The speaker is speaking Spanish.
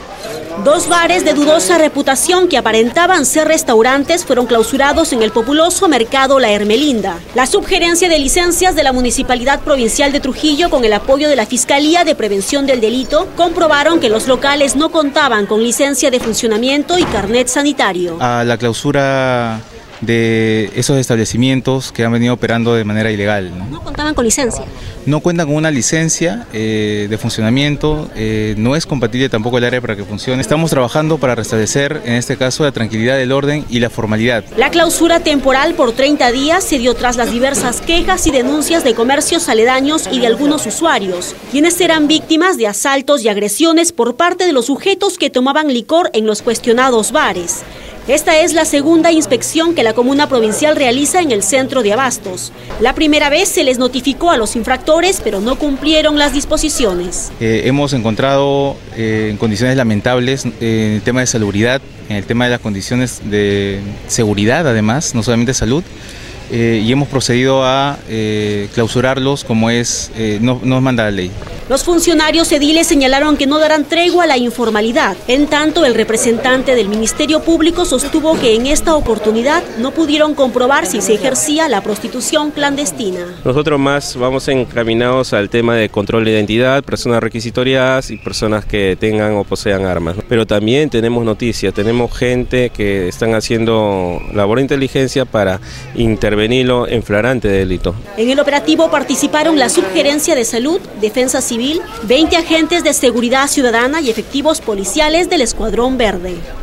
Dos bares de dudosa reputación que aparentaban ser restaurantes fueron clausurados en el populoso mercado La Hermelinda. La Subgerencia de Licencias de la Municipalidad Provincial de Trujillo, con el apoyo de la Fiscalía de Prevención del Delito, comprobaron que los locales no contaban con licencia de funcionamiento y carnet sanitario. A la clausura de esos establecimientos que han venido operando de manera ilegal. ¿No contaban con licencia? No cuentan con una licencia de funcionamiento, no es compatible tampoco el área para que funcione. Estamos trabajando para restablecer, en este caso, la tranquilidad, el orden y la formalidad. La clausura temporal por 30 días se dio tras las diversas quejas y denuncias de comercios aledaños y de algunos usuarios, quienes serán víctimas de asaltos y agresiones por parte de los sujetos que tomaban licor en los cuestionados bares. Esta es la segunda inspección que la Comuna Provincial realiza en el centro de abastos. La primera vez se les notificó a los infractores, pero no cumplieron las disposiciones. Hemos encontrado en condiciones lamentables en el tema de salubridad, en el tema de las condiciones de seguridad además, no solamente salud, y hemos procedido a clausurarlos como nos manda la ley. Los funcionarios ediles señalaron que no darán tregua a la informalidad. En tanto, el representante del Ministerio Público sostuvo que en esta oportunidad no pudieron comprobar si se ejercía la prostitución clandestina. Nosotros más vamos encaminados al tema de control de identidad, personas requisitoriadas y personas que tengan o posean armas. Pero también tenemos noticias, tenemos gente que están haciendo labor de inteligencia para intervenirlo en flagrante delito. En el operativo participaron la Subgerencia de Salud, Defensa Civil, 20 agentes de seguridad ciudadana y efectivos policiales del Escuadrón Verde.